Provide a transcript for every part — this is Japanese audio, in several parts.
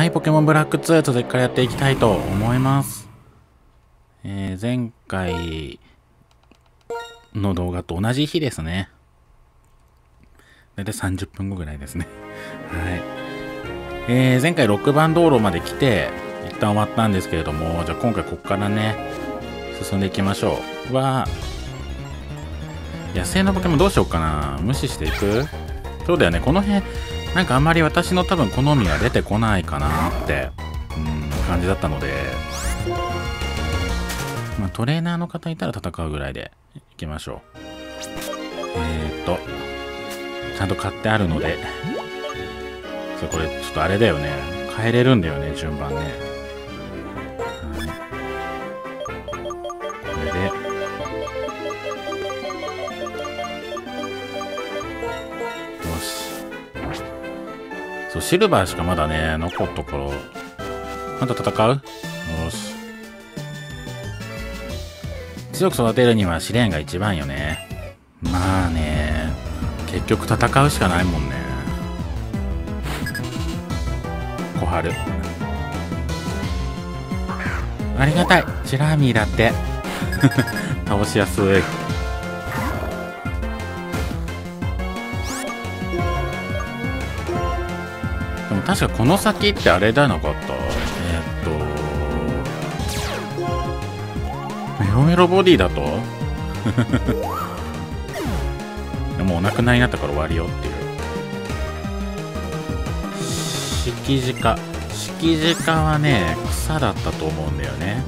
はい、ポケモンブラック2続きからやっていきたいと思います。前回の動画と同じ日ですね。だいたい30分後ぐらいですね。はい。前回6番道路まで来て、一旦終わったんですけれども、じゃあ今回ここからね、進んでいきましょう。野生のポケモンどうしようかな。無視していく？そうだよね、この辺、なんかあんまり私の多分好みは出てこないかなって、感じだったので、まあ、トレーナーの方いたら戦うぐらいでいきましょう。ちゃんと買ってあるので、これちょっとあれだよね。変えれるんだよね、順番ね。これで、そう、シルバーしかまだね、残っところ。また戦う？よし。強く育てるには試練が一番よね。まあね、結局戦うしかないもんね。小春。ありがたい。チラーミーだって。倒しやすい。でも確かこの先ってあれじゃなかった？メロメロボディだともうお亡くなりになったから終わりよっていう。敷地下はね、草だったと思うんだよね。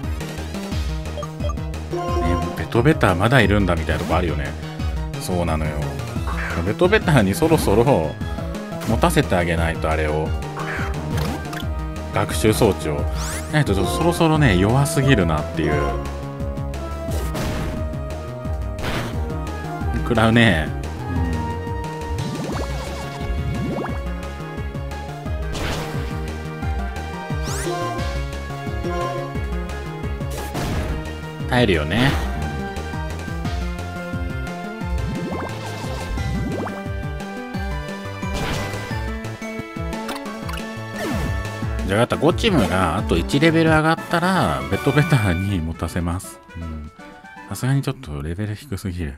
ベトベタまだいるんだみたいなとこあるよね。そうなのよ。ベトベタにそろそろ持たせてあげないと、あれを学習装置をないとそろそろね、弱すぎるなっていう。食らうね。耐えるよね。じゃあ、ゴチムがあと1レベル上がったらベトベタに持たせます。さすがにちょっとレベル低すぎる。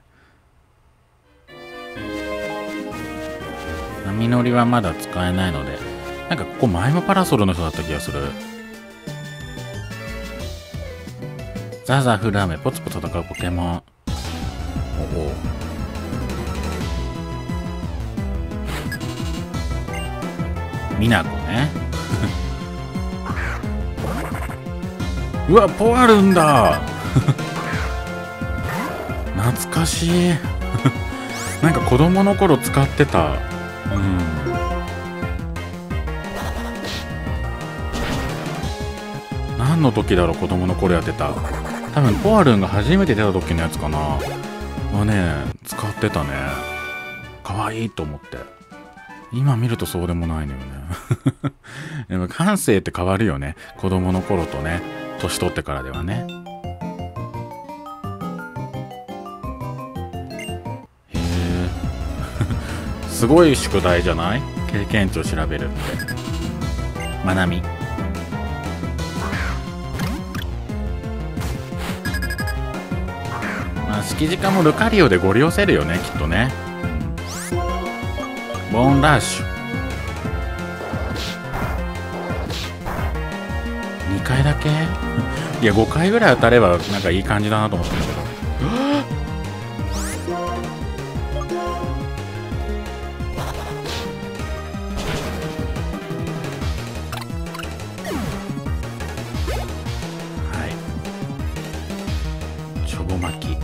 波乗りはまだ使えないので、なんかここ前もパラソルの人だった気がする。ザザフラーメポツポツ戦うポケモン。ミナコね。うわ、ポワルンだ。懐かしい。なんか子供の頃使ってた。何の時だろう、子供の頃やってた。多分ポワルンが初めて出た時のやつかな。はね、使ってたね。可愛いと思って。今見るとそうでもないのよね。でも感性って変わるよね。子供の頃とね、年取ってからではね。へえ。すごい宿題じゃない？経験値を調べるって。まなみ。まあ、敷地下もルカリオでゴリ押せるよね、きっとね。ボーンラッシュ。2回だけ？いや、5回ぐらい当たればなんかいい感じだなと思ったんだけど。はい。チョボ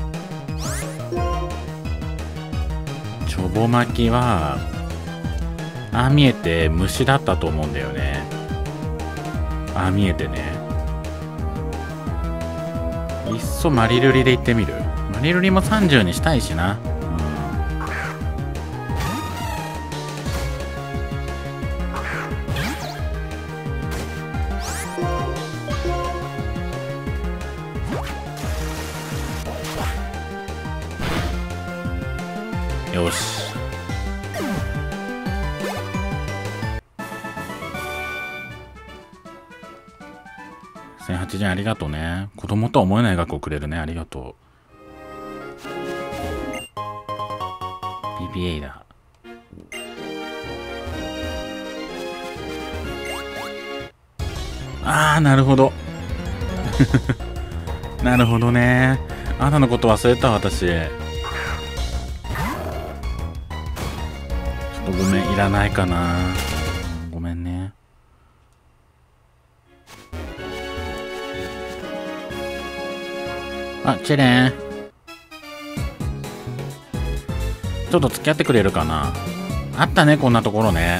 巻きは、ああ見えて虫だったと思うんだよね。ああ見えてね。いっそマリルリで行ってみる？マリルリも30にしたいしな。よし。 1080円ありがとうね。子供とは思えない額をくれるね。ありがとう。BBA だ。あー、なるほど。なるほどね。あなたのこと忘れた、私。ちょっとごめん、いらないかな。ごめんね。あ、チェレン。ちょっと付き合ってくれるかな。あったね、こんなところね。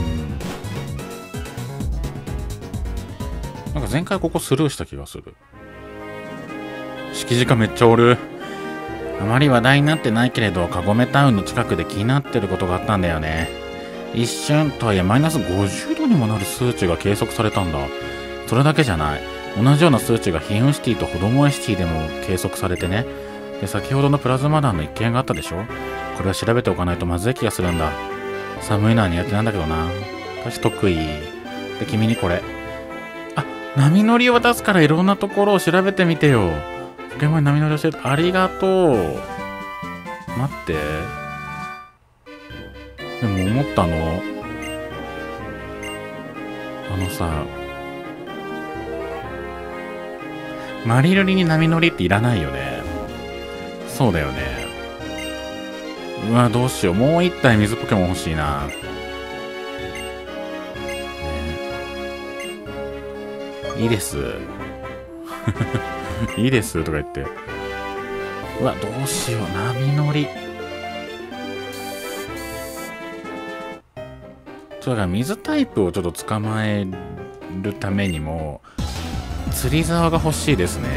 なんか前回ここスルーした気がする。敷地がめっちゃおる。あまり話題になってないけれど、カゴメタウンの近くで気になってることがあったんだよね。一瞬とはいえマイナス50度にもなる数値が計測されたんだ。それだけじゃない。同じような数値がヒンウシティとホドモエシティでも計測されてね。で、先ほどのプラズマ弾の一件があったでしょ。これは調べておかないとまずい気がするんだ。寒いのは苦手なんだけどな。私得意。で、君にこれ。あ、波乗りを渡すからいろんなところを調べてみてよ。ポケモンに波乗り教えてありがとう。待って。でも思ったの。さ、マリルリに波乗りっていらないよね。そうだよね。うわ、どうしよう。もう一体水ポケモン欲しいな。いいです。いいですとか言って。うわ、どうしよう。波乗り。だから水タイプをちょっと捕まえるためにも、釣り竿が欲しいですね。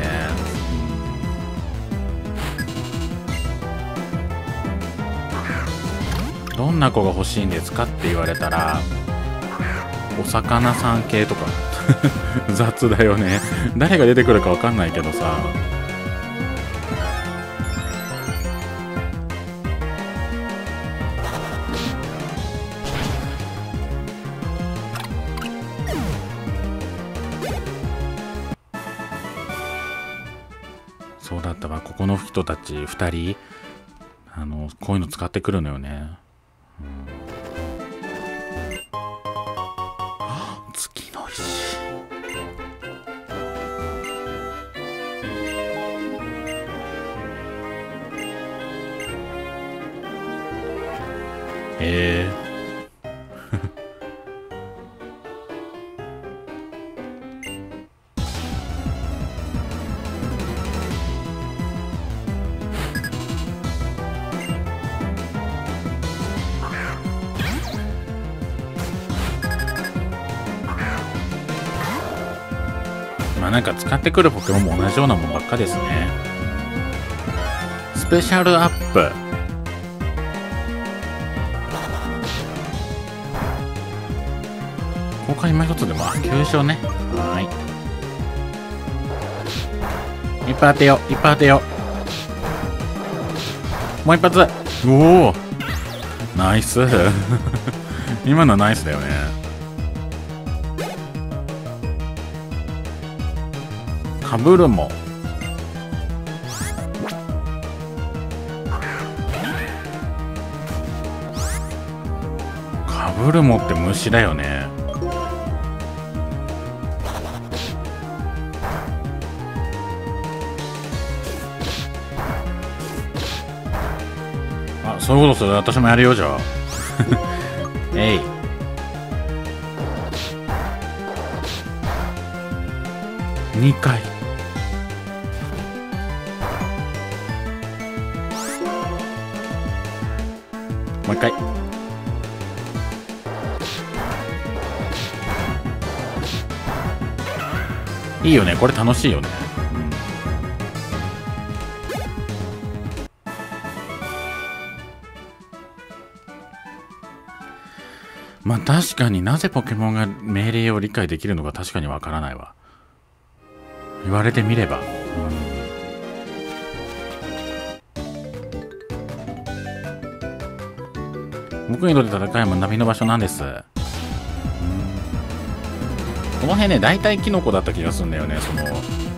どんな子が欲しいんですかって言われたら、お魚さん系とか。雑だよね。誰が出てくるかわかんないけどさ。そうだったわ。ここの人たち2人、こういうの使ってくるのよね。月の石。まあなんか使ってくるポケモンも同じようなもんばっかですね。スペシャルアップ。他今一つでも、急所ね。はい。いっぱい当てよう。いっぱい当てよう。もう一発。おお。ナイス。今のはナイスだよね。かぶるも。かぶるもって虫だよね。あ、そういうことする。私もやるよ、じゃあ。えい。2回。もう一回。いいよね。これ楽しいよね。まあ確かになぜポケモンが命令を理解できるのか確かにわからないわ。言われてみれば。僕にとって戦いもナビの場所なんです。 この辺ね、大体キノコだった気がするんだよね。その、ね、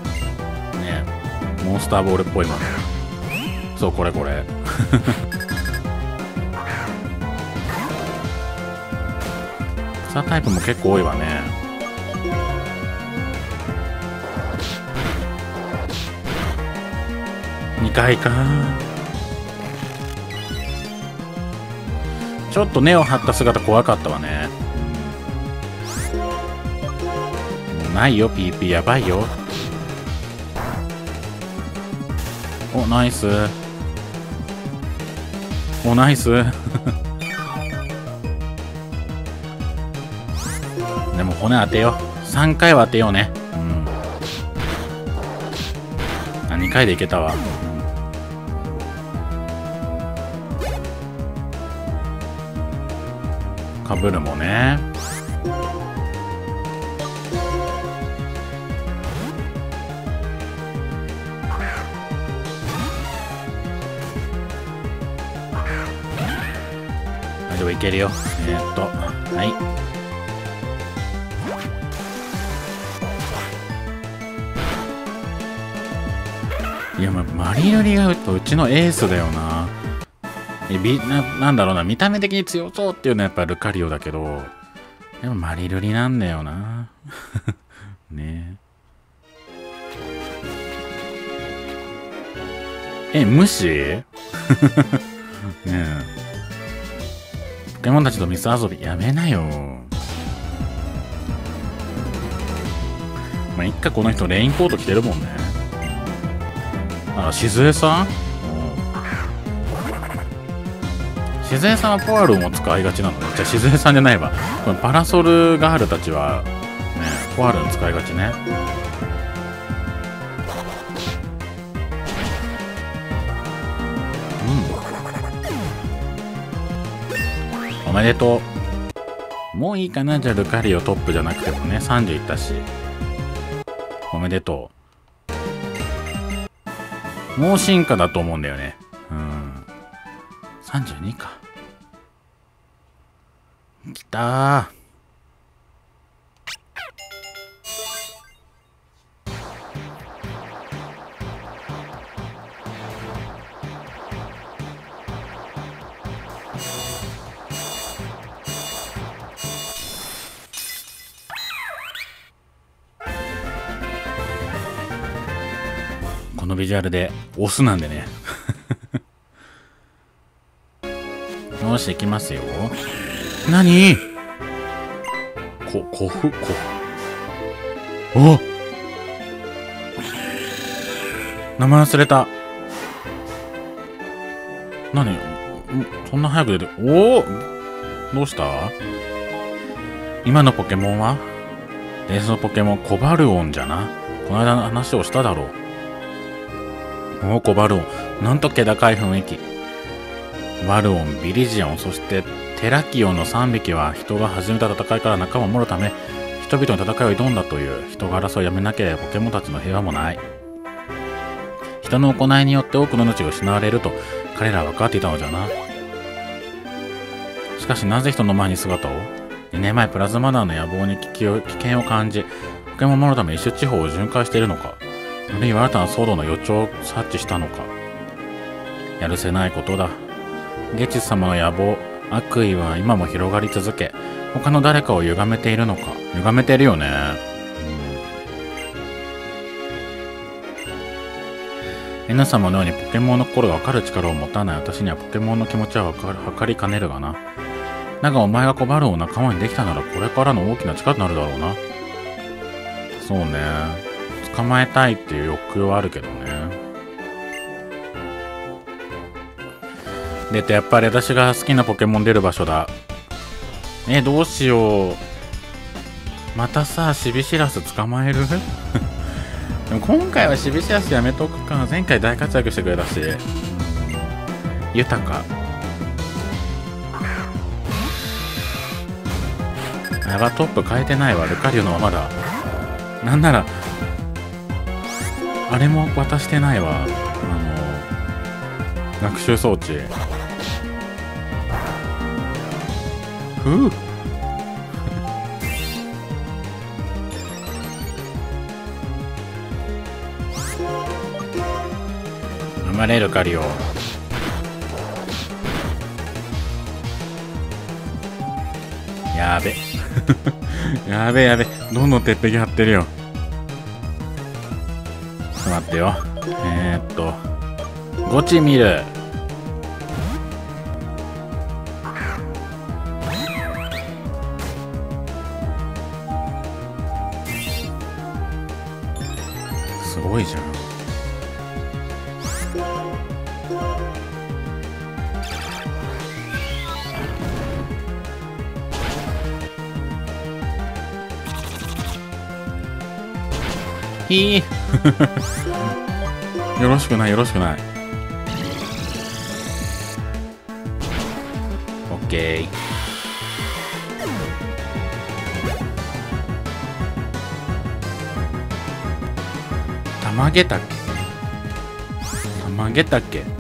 モンスターボールっぽいもの。そう、これこれ。草タイプも結構多いわね。2回か。ちょっと根を張った姿怖かったわね。もうないよ、PP やばいよ。お、ナイス。お、ナイス。でも骨当てよう。3回は当てようね。うん。あ、2回でいけたわ。かぶるもね。大丈夫、いけるよ。はい。いや、マリルリがうちのエースだよな。なんだろうな、見た目的に強そうっていうのはやっぱルカリオだけど、でもマリルリなんだよな。ねえ。無視ねえ。ポケモンたちと水遊びやめなよ。まあ、いっか、この人レインコート着てるもんね。あ、静江さん？静江さんはポアロンを使いがちなのね。じゃあ静江さんじゃないわ。このパラソルガールたちは、ね、ポアロン使いがちね。おめでとう。もういいかな。じゃあルカリオトップじゃなくてもね、30いったし。おめでとう。もう進化だと思うんだよね。32か。きたー。このビジュアルでオスなんでね。よし、行きますよ。何？お！名前忘れた。何？そんな早く出て、おお！どうした？今のポケモンは？伝説のポケモン、コバルオンじゃな。この間の話をしただろう。おお、コバルオン。なんと気高い雰囲気。ワルオン、ビリジオン、そしてテラキオンの3匹は人が始めた戦いから仲間を守るため人々の戦いを挑んだという。人が争いをやめなければポケモンたちの平和もない。人の行いによって多くの命が失われると彼らは分かっていたのじゃな。しかしなぜ人の前に姿を？ 2 年前プラズマ団の野望に危険を感じポケモンを守るため一種地方を巡回しているのか、あるいは新たな騒動の予兆を察知したのか。やるせないことだ。ゲチス様の野望、悪意は今も広がり続け、他の誰かを歪めているのか。歪めてるよね。N 様のようにポケモンの心が分かる力を持たない私にはポケモンの気持ちは測りかねるがな。だがお前がコバルを仲間にできたならこれからの大きな力になるだろうな。そうね。捕まえたいっていう欲求はあるけどね。やっぱり私が好きなポケモン出る場所だ。どうしよう。またさ、シビシラス捕まえる？でも今回はシビシラスやめとくか。前回大活躍してくれたし。豊か。やば、トップ変えてないわ。ルカリオのままだ。なんなら、あれも渡してないわ。学習装置。 頑張れルカリオ。やべやべやべ、どんどん鉄壁張ってるよ。ちょっと待ってよ。ゴチ見る。すごいじゃん。ひーよろしくないよろしくない。オッケー。たまげたっけ、たまげたっけ。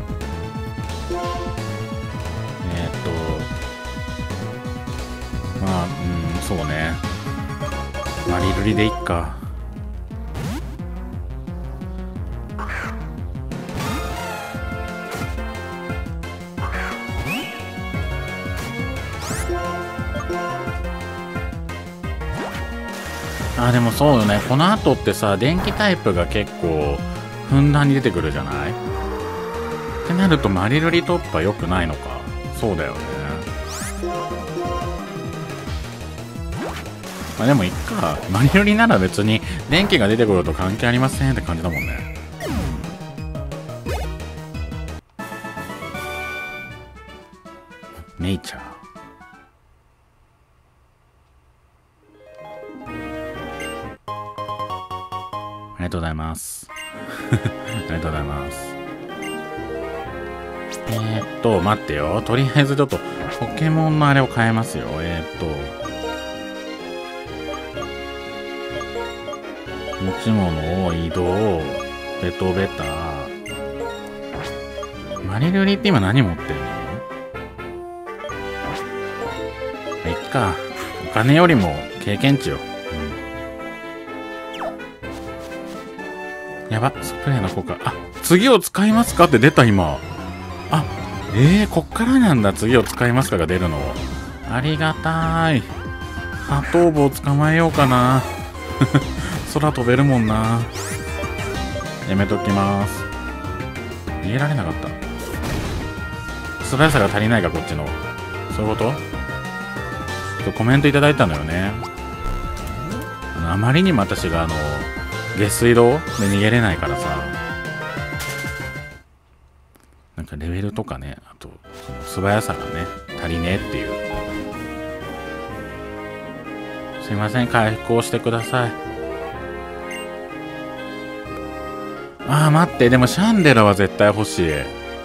まあそうね、マリルリでいっか。あ、でもそうよね。この後ってさ、電気タイプが結構ふんだんに出てくるじゃないってなると、マリルリ突破良くないのか。そうだよね。まあでもいっか。マリルリなら別に電気が出てくると関係ありませんって感じだもんね。ネイチャー。ありがとうございます。ありがとうございます。待ってよ。とりあえずちょっと、ポケモンのあれを変えますよ。持ち物を移動、ベトベタ。マリルリって今何持ってるの？いっか。お金よりも経験値よ。やば、スプレーの効果。あ、次を使いますかって出た今。あ、こっからなんだ。次を使いますかが出るの。ありがたい。ハトーブを捕まえようかな。空飛べるもんな。やめときます。逃げられなかった。素早さが足りないか、こっちの。そういうこと？ちょっとコメントいただいたのよね。あまりにも私が下水道で逃げれないからさ、なんかレベルとかね、あとその素早さがね足りねえっていう。すいません、回復をしてください。ああ、待って、でもシャンデラは絶対欲しいね。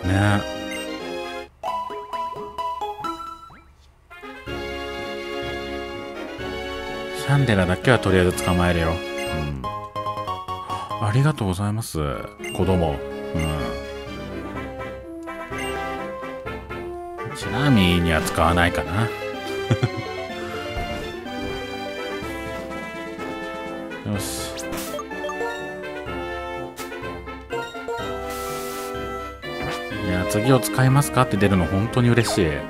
シャンデラだけはとりあえず捕まえるよ。ありがとうございます、子供。ちなみには使わないかな。よし。いや、次を使いますかって出るの本当に嬉しい。ね。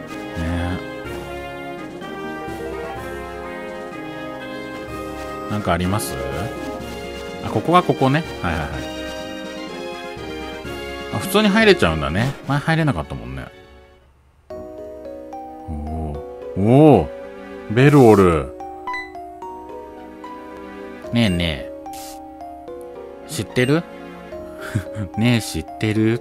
なんかあります？あ、ここがここね。はいはいはい。あ、普通に入れちゃうんだね。前入れなかったもんね。おお、ベルオル。ねえねえ。知ってる？ねえ、知ってるって。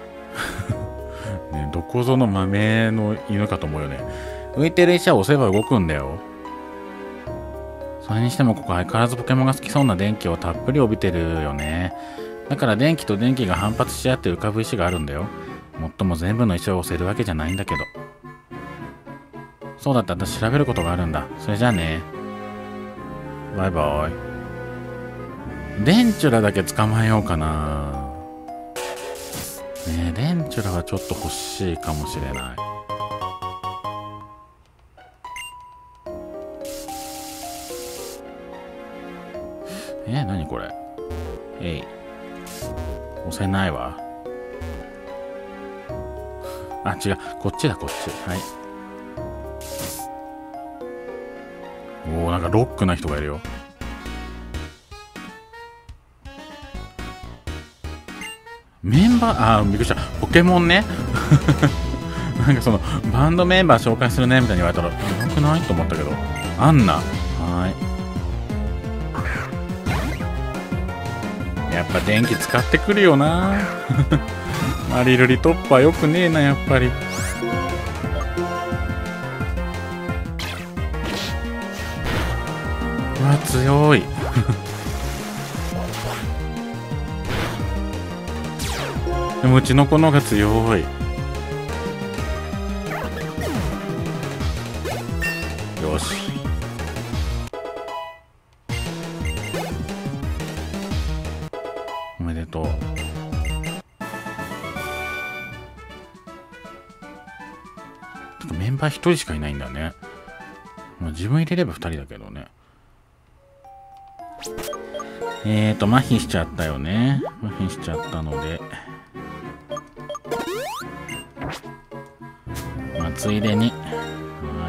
ね、どこぞの豆の犬かと思うよね。浮いてる石は押せば動くんだよ。それにしてもここ相変わらずポケモンが好きそうな電気をたっぷり帯びてるよね。だから電気と電気が反発し合って浮かぶ石があるんだよ。もっとも全部の石を押せるわけじゃないんだけど。そうだった、私調べることがあるんだ。それじゃあね。バイバイ。デンチュラだけ捕まえようかな。ねえ、デンチュラはちょっと欲しいかもしれない。何これ。押せないわ。 あ、違う。こっちだ、こっち。はい。おー、なんかロックな人がいるよ。メンバー、びっくりした。ポケモンね。なんかその、バンドメンバー紹介するね、みたいに言われたら、よくないと思ったけど。アンナ。はい。やっぱ電気使ってくるよな。マリルリトップはよくねえな、やっぱり。うわ、強い。でもうちの子の方が強い。よし。おめでとう。メンバー1人しかいないんだね。まあ、自分入れれば2人だけどね。麻痺しちゃったよね。麻痺しちゃったので。まあ、ついでに。はい。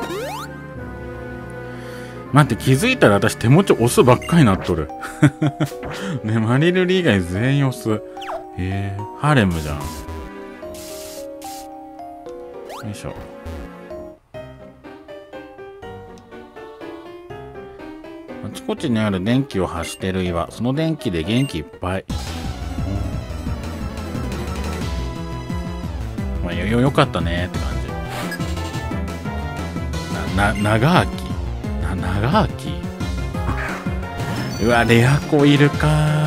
待って、気づいたら私手持ち押すばっかりになっとる。ね、マリルリ以外全員押す。ハーレムじゃん。よいしょ。あちこちにある電気を発してる岩、その電気で元気いっぱい。まあ、よかったねって感じ。長き長きうわ、レアコいるか。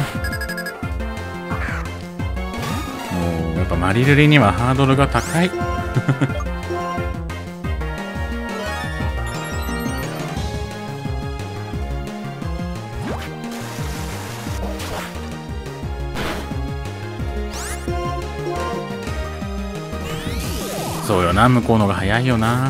もうやっぱマリルリにはハードルが高い。そうよな、向こうのが早いよな。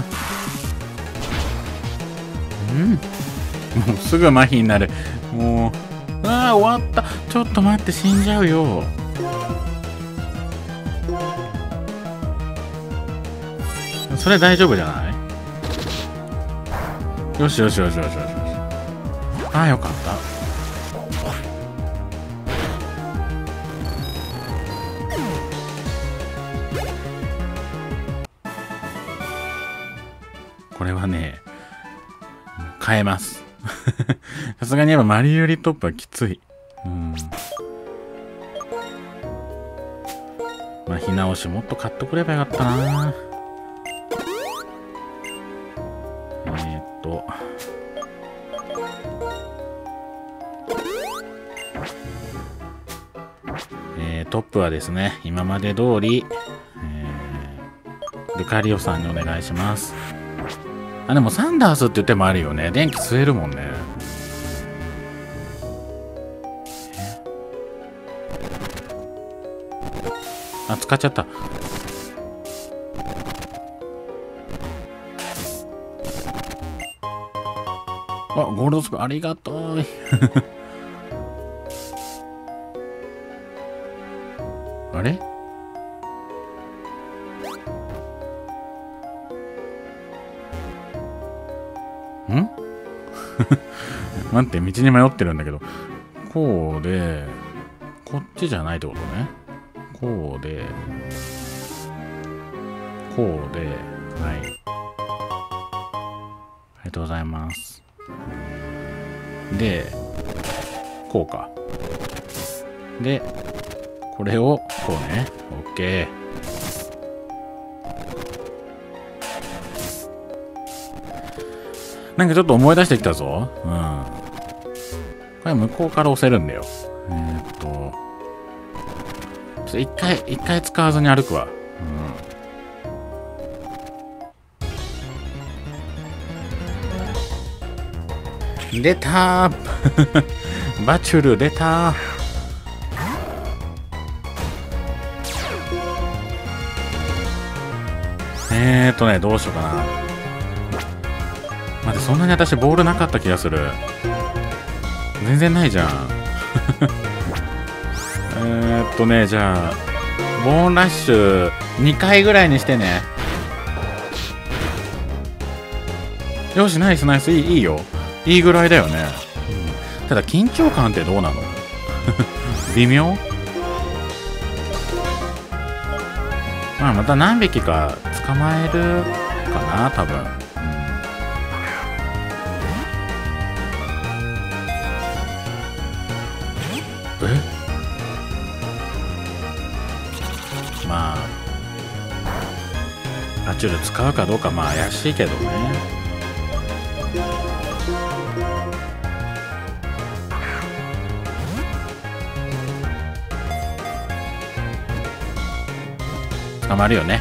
もうすぐ麻痺になる。もう、終わった。ちょっと待って、死んじゃうよ。それ大丈夫じゃない？よし。よかった。これはね、変えます。さすがにやっぱマリユリトップはきつい。まあ、火直しもっと買っとくればよかったな。トップはですね、今まで通り、ルカリオさんにお願いします。あ、でもサンダースって言ってもあるよね。電気吸えるもんね。あ、使っちゃった。あ、ゴールドスプありがとう。あれ？待って、道に迷ってるんだけど。こうで、こっちじゃないってことね。こうで、こうで、はい。ありがとうございます。で、こうか。で、これを、こうね。オッケー。なんかちょっと思い出してきたぞ。これ向こうから押せるんだよ。ちょっと一回使わずに歩くわ。出たー。バチュル出たー。どうしようかな。待って、そんなに私ボールなかった気がする。全然ないじゃん。じゃあ、 ボーンラッシュ2回ぐらいにしてね。よし、ナイスナイス、いいよ。いいぐらいだよね。ただ緊張感ってどうなの？微妙？まあまた何匹か捕まえるかな、多分。まあ爬虫類使うかどうかまあ怪しいけどね。捕まるよね。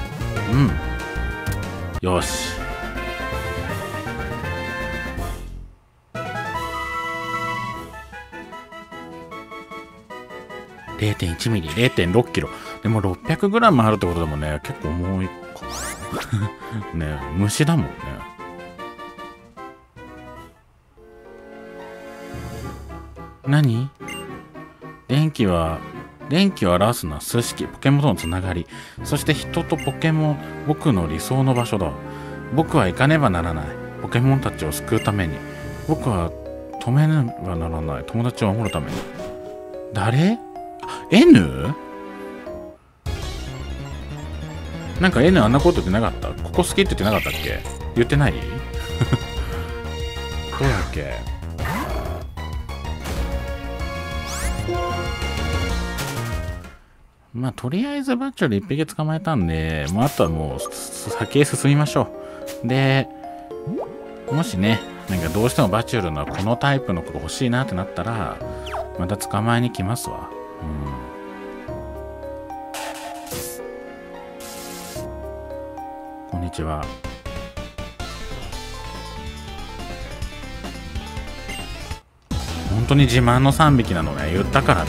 よし。0.1 ミリ、0.6 キロ。でも600グラムあるってことだもんね。結構重いか。ね、虫だもんね。何？電気は表すのは数式、ポケモンとのつながり。そして人とポケモン、僕の理想の場所だ。僕は行かねばならない。ポケモンたちを救うために。僕は止めねばならない。友達を守るために。誰？ N？ なんか N あんなこと言ってなかった？ここ好きって言ってなかったっけ？言ってない？どうだっけ？まあとりあえずバッチョル1匹捕まえたんで、もうあとはもう先へ進みましょう。で、もしね、なんかどうしてもバチュルのこのタイプの子が欲しいなってなったら、また捕まえに来ますわ。こんにちは。本当に自慢の3匹なのね。言ったからね。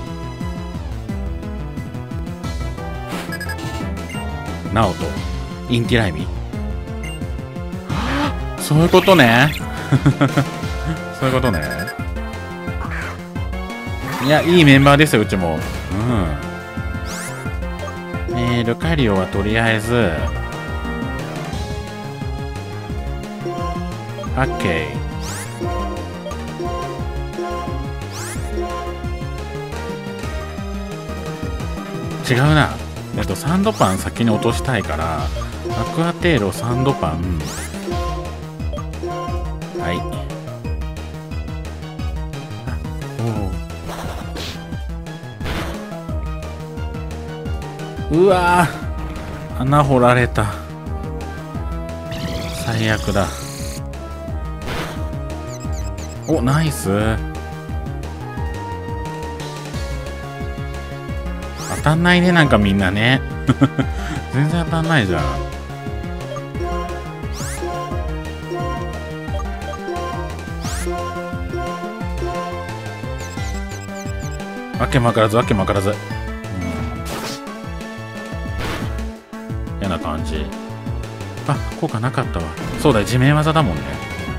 ナオとインティライミ。そういうことね。そういうことね。いや、いいメンバーですよ、うちも。ルカリオはとりあえず、オッケー。違うな。サンドパン先に落としたいから、アクアテーロ、サンドパン。はい。うわー、穴掘られた。最悪だ。お、ナイス。当たんないね、なんかみんなね。全然当たんないじゃん。わけまからず、わけまからず。嫌な感じ。あ、効果なかったわ。そうだ、地面技だもんね。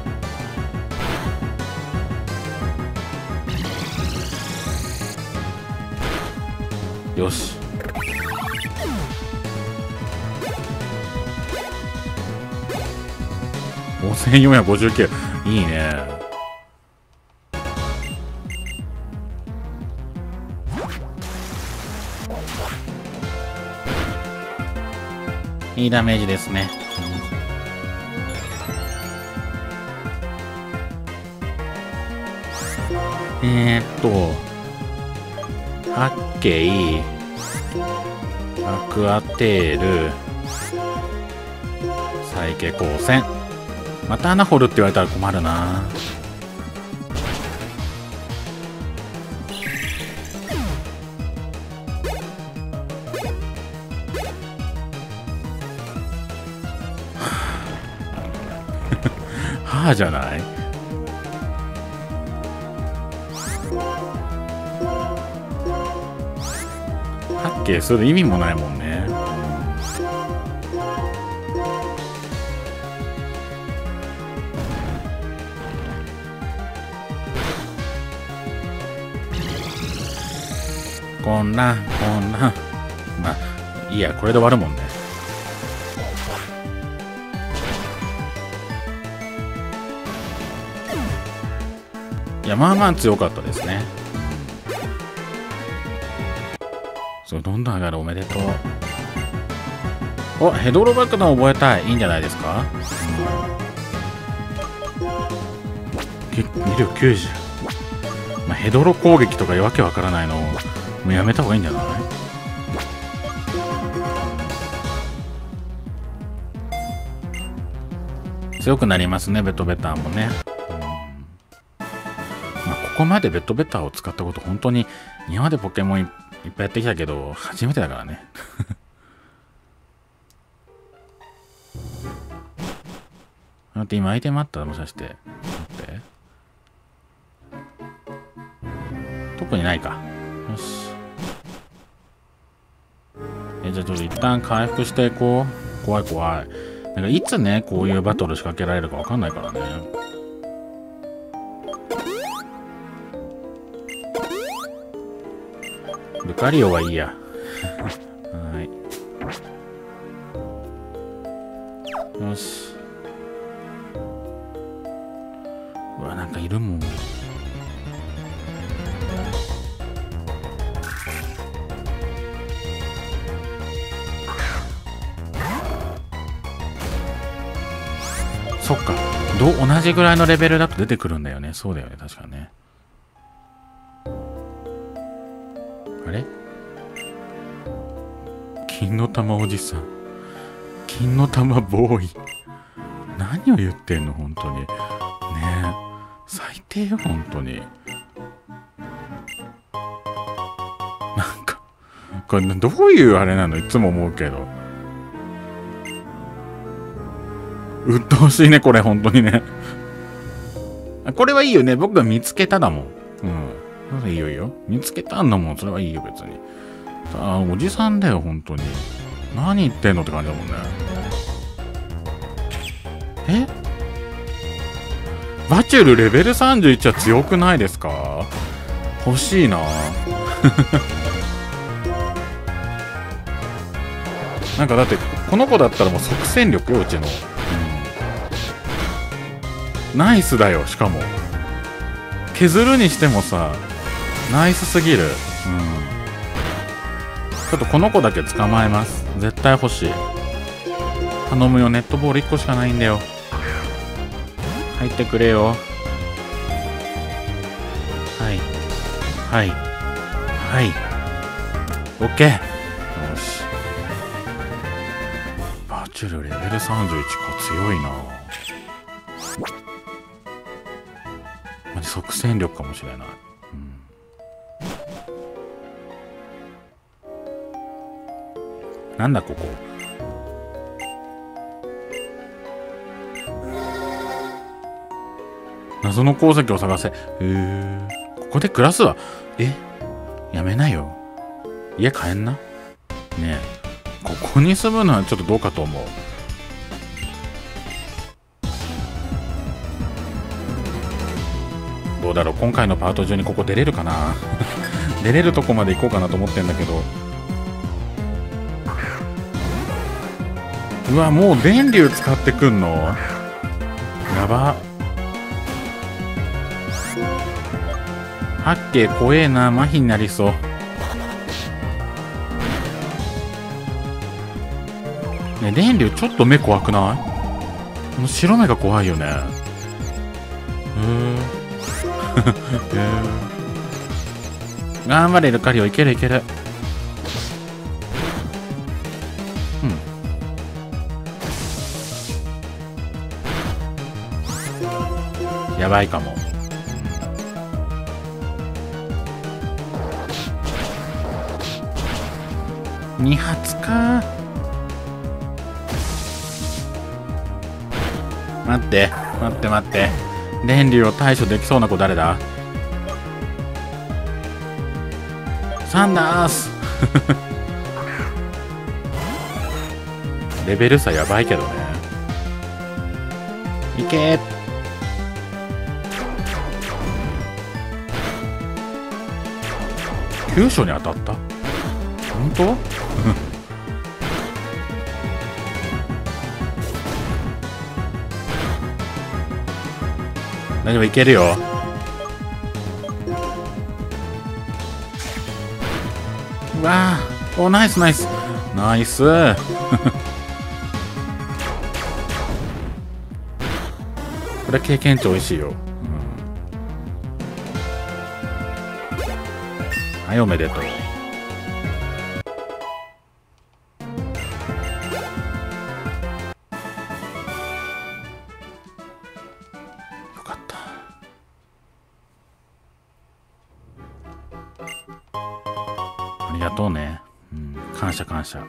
よし。5459。いいね。いいダメージですね。ハッケイ、アクアテール、サイケ光線。また穴掘るって言われたら困るな。はあじゃない。はっけする意味もないもんね。こんないいや、これで終わるもんね。いや、まあまあ強かったですね。そう、どんどん上がる。おめでとう。お、ヘドロ爆弾覚えたい。いいんじゃないですか。威力90。まあ、ヘドロ攻撃とかわけわからないのもうやめた方がいいんじゃない。強くなりますね、ベトベターもね。まあ、ここまでベトベターを使ったこと本当に今までポケモンいっぱいやってきたけど初めてだからね。待って、今アイテムあったらもしかして。待って。特にないか。よし。じゃあちょっと一旦回復していこう。怖い怖い。なんかいつね、こういうバトル仕掛けられるかわかんないからね。ルカリオはいいや。はい。よし。うわ、なんかいるもん。そっか。同じぐらいのレベルだと出てくるんだよね。そうだよね。確かね。あれ？金の玉おじさん。金の玉ボーイ。何を言ってんの本当に。ねえ。最低よ、本当に。なんか、これどういうあれなのいつも思うけど。鬱陶しいね、これ、本当にね。これはいいよね。僕が見つけただもん。うん。それいいよいいよ。見つけたんだもん。それはいいよ、別に。おじさんだよ、本当に。何言ってんのって感じだもんね。え？バチュルレベル31は強くないですか？欲しいな。なんかだって、この子だったらもう即戦力よ、うちの。ナイスだよ、しかも。削るにしてもさ、ナイスすぎる。ちょっとこの子だけ捕まえます。絶対欲しい。頼むよ、ネットボール1個しかないんだよ。入ってくれよ。はい。はい。はい。オッケー。よし。バチュルレベル31か、強いな。マジ即戦力かもしれない。なんだここ。謎の鉱石を探せ。ここで暮らすわ。やめなよ。家帰んな。ねえ。ここに住むのはちょっとどうかと思う。どうだろう、今回のパート中にここ出れるかな。出れるとこまで行こうかなと思ってんだけど。うわ、もう電流使ってくんの？やば。八景怖えな。麻痺になりそう。ね、電流ちょっと目怖くない？この白目が怖いよね。頑張れルカリオ、いけるいける。やばいかも。2発か。待って待って待って。電流を対処できそうな子誰だ？サンダース。レベル差やばいけどね。いけー。急所に当たった？本当？ 大丈夫、いけるよ。うわー、お、ナイスナイスナイスこれ経験値美味しいよ、はい、おめでとう。よかった。ありがとうね。感謝感謝。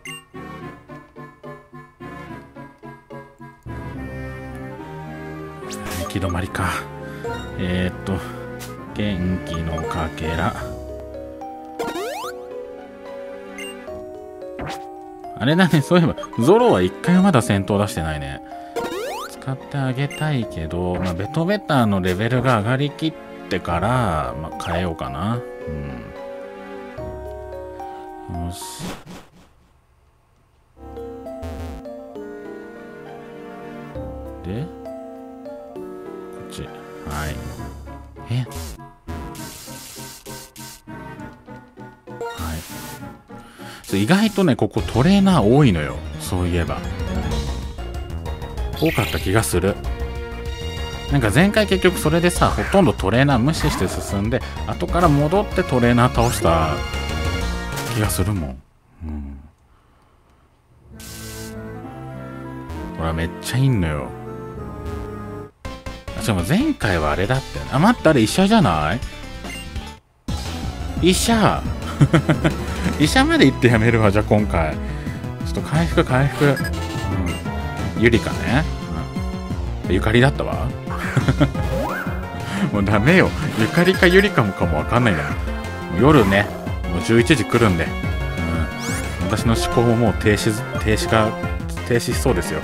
行き止まりか。元気のかけら。あれだね、そういえば、ゾロは一回まだ戦闘出してないね。使ってあげたいけど、まあ、ベトベターのレベルが上がりきってから、まあ、変えようかな。よし。で、こっち。はい。意外とね、ここトレーナー多いのよ。そういえば。多かった気がする。なんか前回結局それでさ、ほとんどトレーナー無視して進んで、後から戻ってトレーナー倒した気がするもん。ほら、めっちゃいいのよ。しかも前回はあれだったよね。あ、待って、あれ医者じゃない？医者医者まで行ってやめるわ、じゃあ今回。ちょっと回復。ゆりかね。ゆかりだったわ。もうダメよ。ゆかりかゆりかもわかんないんだよ。夜ね、もう11時来るんで。私の思考ももう停止しそうですよ。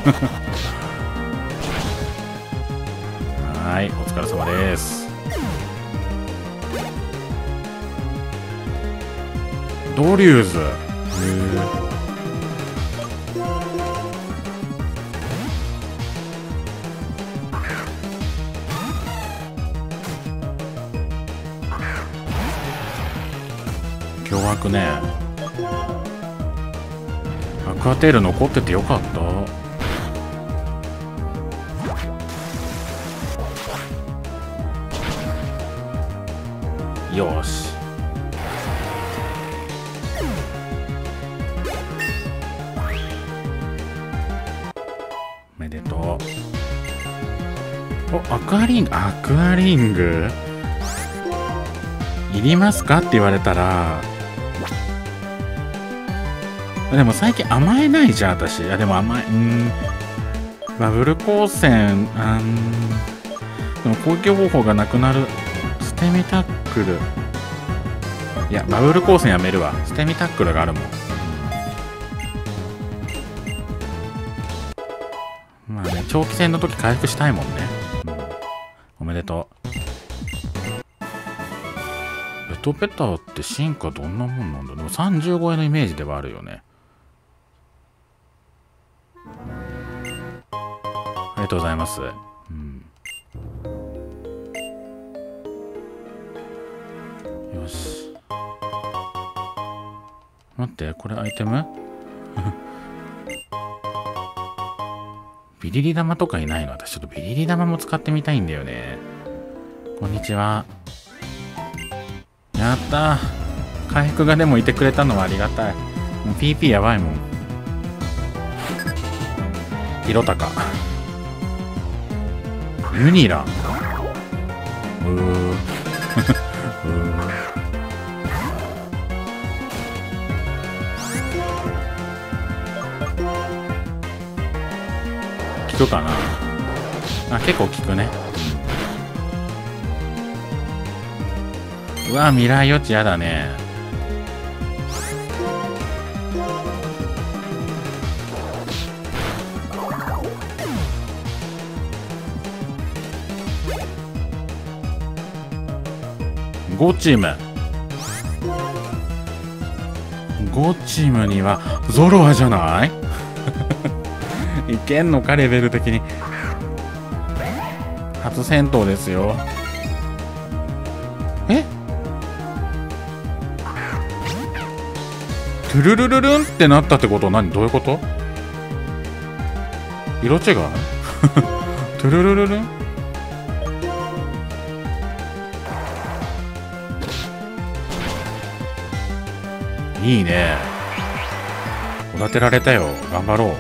はい、お疲れ様です。ドリューズ。凶悪ね。アクアテール残っててよかった。よし。おめでとう。お、アクアリングいりますかって言われたら、でも最近甘えないじゃん、私。でも甘え、バブル光線、でも攻撃方法がなくなる。捨て身タックル。いや、バブル光線やめるわ。捨て身タックルがあるもん。まあね、長期戦の時回復したいもんね。おめでとう。ベトベターって進化どんなもんなんだ。でも30超えのイメージではあるよね。ありがとうございます。よし。待って、これアイテムビリリ玉とかいないの？私ちょっとビリリ玉も使ってみたいんだよね。こんにちは。やったー。回復がでもいてくれたのはありがたい。もう PP やばいもん。色高。ユニラン。効くかなあ。結構効くね。うわ、未来予知やだね。5チーム。5チームにはゾロアじゃないいけんのか、レベル的に。発初戦闘ですよ。え、トゥルルルルンってなったってことは何、どういうこと？色違いトゥルルルルン。いいね。おだてられたよ。頑張ろう。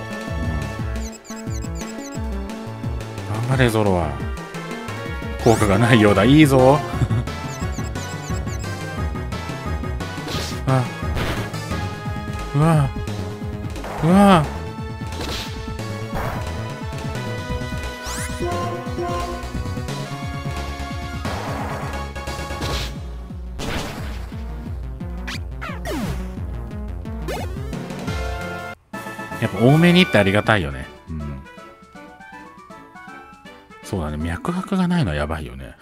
頑張れゾロは。効果がないようだ。いいぞ。あ、うわうわ。やっぱ多めにってありがたいよね。うん。そうだね。脈拍がないのはやばいよね。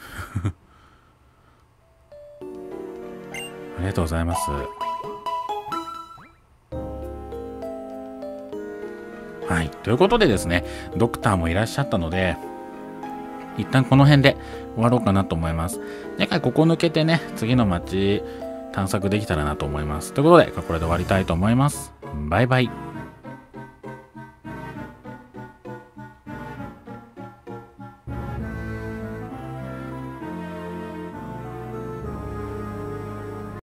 ありがとうございます。はい。ということでですね、ドクターもいらっしゃったので、一旦この辺で終わろうかなと思います。次回ここ抜けてね、次の街探索できたらなと思います。ということで、これで終わりたいと思います。バイバイ。